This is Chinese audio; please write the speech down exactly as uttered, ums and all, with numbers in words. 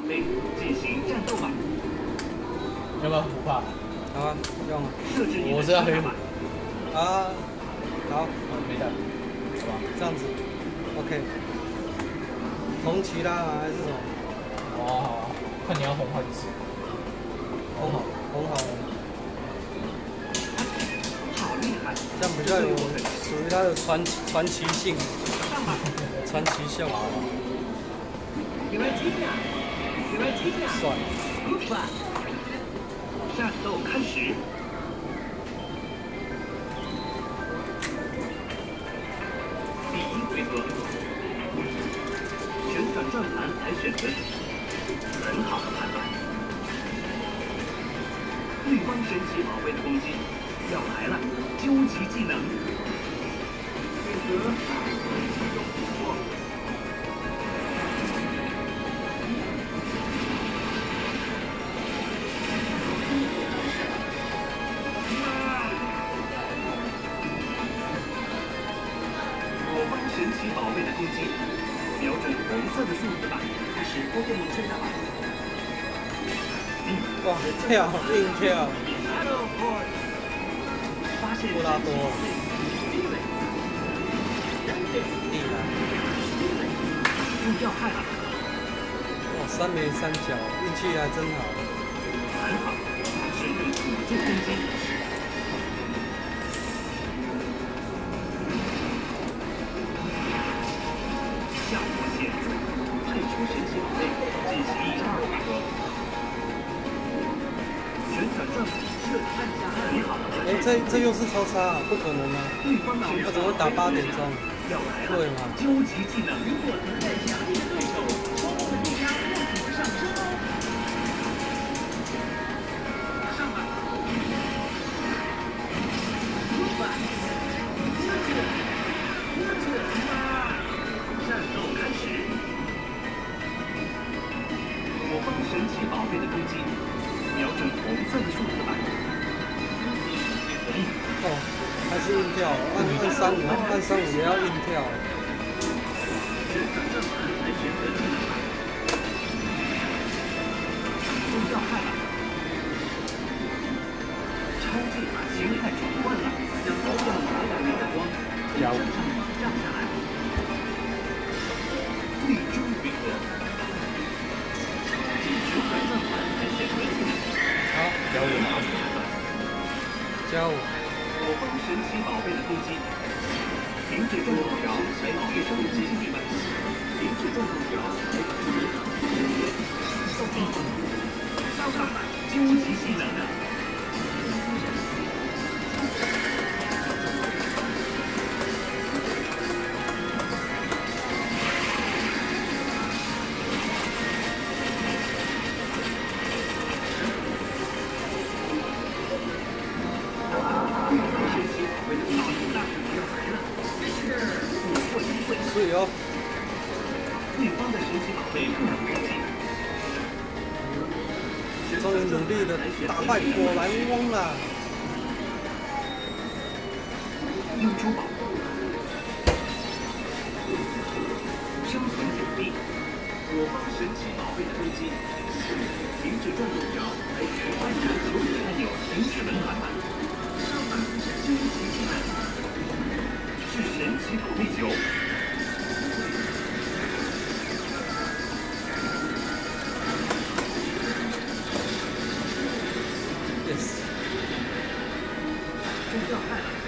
备进行战斗吧。 要不要不怕？ 好啊，用啊。 设置你的我是要黑虎。 啊，好， 没带，好吧？ 这样子 ，OK。红旗啦吗？还是什么？ 哦，好，看你要红还是紫。 红好，红好。 好厉害！ 这样比较有属于它的传传奇性，传奇效果。算了。 战斗开始。第一回合，旋转转盘来选择，很好的判断。对方神奇宝贝的攻击要来了，究极技能。选择用不错。我方神奇宝贝的攻击，瞄准红色的数字板，开始波动震荡吧。 哇，跳硬跳！ 发现布拉多，地了， 用要害了。 哇，三枚三角，运气还真好。 很好，使用辅助攻击。下火线，退出神奇宝贝，进行第二回合。旋转转盘是按下很好的。 哎，这这又是超差啊，不可能啊！ 对方的他怎么会打八点钟？ 要来了， 对嘛？ 究极技能。如果能再强一点对手，双方的比差又会上升哦。上吧。战斗开始。我方神奇宝贝的攻击，瞄准红色的数字板。 哦，还是硬跳，按按三五，按三五也要硬跳。 旋转转盘来选择技能。用要害了。超级形态转换了，将高亮八百米的光从山上照下来。最终回合，以旋转转盘来选择技能。 好， 交我吗？ 加五。 我方神奇宝贝的攻击，停止转动条来提升攻击力。停止转动条来提升攻击力。上上究极技能。 是哦。 对方的神奇宝贝不能攻击。 终于努力的打败果篮翁了。 用珠宝。生存奖励。我方神奇宝贝的攻击，停止转动条来举换成手里按钮，停止轮盘吧。究极技能是神奇宝贝球。 Yes。 中要害了。